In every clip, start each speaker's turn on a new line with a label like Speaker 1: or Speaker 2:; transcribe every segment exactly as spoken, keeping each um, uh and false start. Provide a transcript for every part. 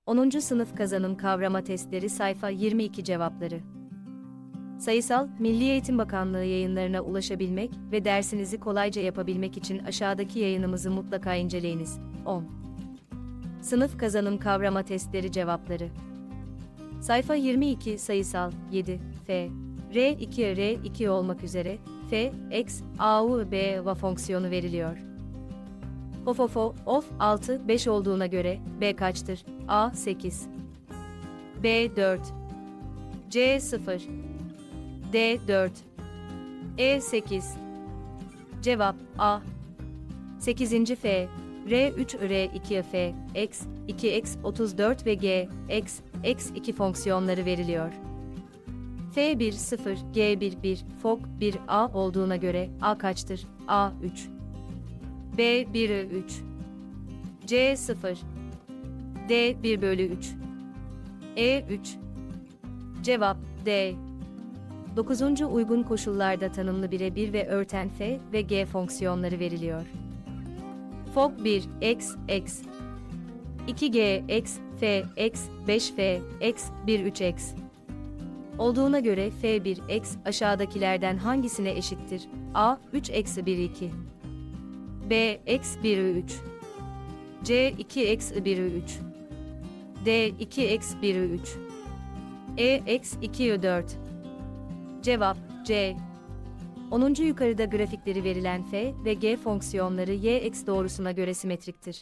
Speaker 1: onuncu sınıf kazanım kavrama testleri sayfa yirmi iki cevapları. Sayısal, Milli Eğitim Bakanlığı yayınlarına ulaşabilmek ve dersinizi kolayca yapabilmek için aşağıdaki yayınımızı mutlaka inceleyiniz. on. Sınıf kazanım kavrama testleri cevapları. Sayfa yirmi iki sayısal, yedi, F, R iki, R iki olmak üzere, F, X, A, U, B, V fonksiyonu veriliyor. Of of of, of, altı, beş olduğuna göre, B kaçtır? A, sekiz. B, dört. C, sıfır. D, dört. E, sekiz. Cevap, A. sekizinci F, R üç, R iki, F, X, iki X, otuz dört ve G, X, X iki fonksiyonları veriliyor. F bir, sıfır, G bir, bir, F bir, A olduğuna göre, A kaçtır? A, üç. B, bir, üç. C, sıfır. D, bir bölü üç. E, üç. Cevap, D. dokuzuncu Uygun koşullarda tanımlı birebir ve örten F ve G fonksiyonları veriliyor. F bir, X, X. iki G, X, F, X, beş F, X, bir, üç X. Olduğuna göre F bir, X aşağıdakilerden hangisine eşittir? A, üç eksi bir, iki. B, X bir, üç. C, iki eksi bir, üç. D, iki eksi bir, üç. E, eksi iki, dört. Cevap, C. onuncu Yukarıda grafikleri verilen F ve G fonksiyonları y eks doğrusuna göre simetriktir.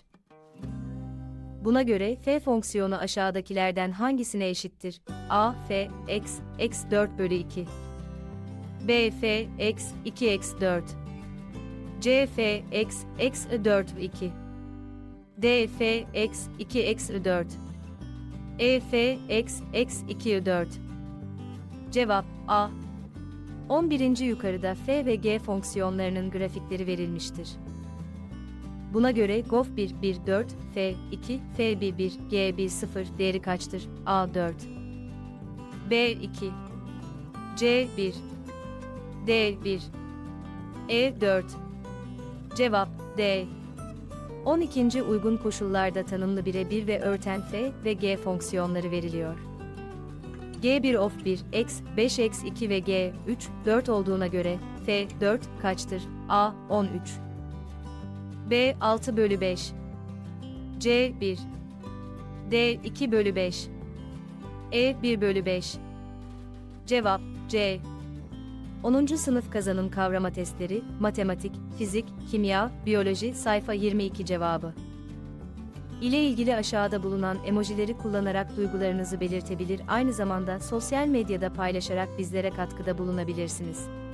Speaker 1: Buna göre F fonksiyonu aşağıdakilerden hangisine eşittir? A, F, X, X dört bölü iki. B, F, X, iki eksi dört. C, F, X, X dört, iki. D, F, X, iki eksi dört. E, F, X, X iki, dört. Cevap, A. on birinci Yukarıda F ve G fonksiyonlarının grafikleri verilmiştir. Buna göre Gof bir, bir, dört, F iki, F bir, bir, G bir, sıfır değeri kaçtır? A, dört. B, iki. C, bir. D, bir. E, dört. Cevap, D. on ikinci Uygun koşullarda tanımlı birebir ve örten F ve G fonksiyonları veriliyor. G bir of bir, X, beş eksi iki ve G, üç, dört olduğuna göre, F, dört, kaçtır? A, on üç. B, altı bölü beş. C, bir. D, iki bölü beş. E, bir bölü beş. Cevap, C. onuncu Sınıf kazanım kavrama testleri, matematik, fizik, kimya, biyoloji, sayfa yirmi iki cevabı. İle ilgili aşağıda bulunan emojileri kullanarak duygularınızı belirtebilir, aynı zamanda sosyal medyada paylaşarak bizlere katkıda bulunabilirsiniz.